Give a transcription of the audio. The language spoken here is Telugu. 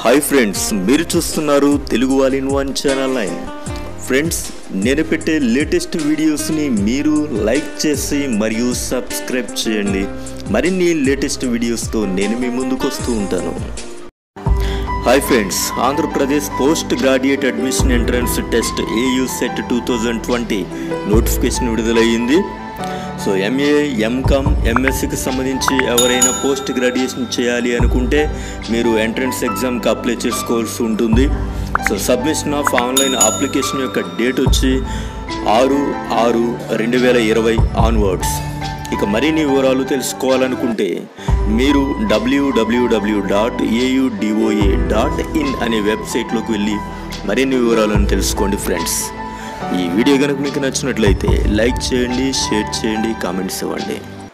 హాయ్ ఫ్రెండ్స్, మీరు చూస్తున్నారు Telugu all in one channel 9. Friends, నేను పెట్టే లేటెస్ట్ వీడియోస్ని మీరు లైక్ చేసి మరియు సబ్స్క్రైబ్ చేయండి. మరిన్ని లేటెస్ట్ వీడియోస్తో నేను మీ ముందుకు వస్తూ ఉంటాను. Hi friends, Andhra Pradesh post graduate admission entrance test AU set 2020 notification విడుదలయ్యింది. సో MA, MCom, MScకి సంబంధించి ఎవరైనా పోస్ట్ గ్రాడ్యుయేషన్ చేయాలి అనుకుంటే మీరు ఎంట్రన్స్ ఎగ్జామ్కి అప్లై చేసుకోవాల్సి ఉంటుంది. So submission of online application యొక్క డేట్ వచ్చి 6/6/2020 ఆన్వర్డ్స్. ఇక మరిన్ని వివరాలు తెలుసుకోవాలనుకుంటే మీరు www.audoa.in అనే వెబ్సైట్లోకి వెళ్ళి మరిన్ని వివరాలను తెలుసుకోండి ఫ్రెండ్స్. ఈ వీడియో కనుక మీకు నచ్చినట్లయితే లైక్ చేయండి, షేర్ చేయండి, కామెంట్స్ ఇవ్వండి.